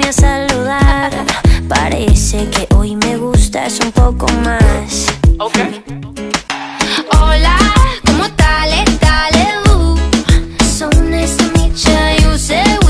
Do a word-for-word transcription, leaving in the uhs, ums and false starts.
a saludar. Parece que hoy me gustas un poco más. Okay.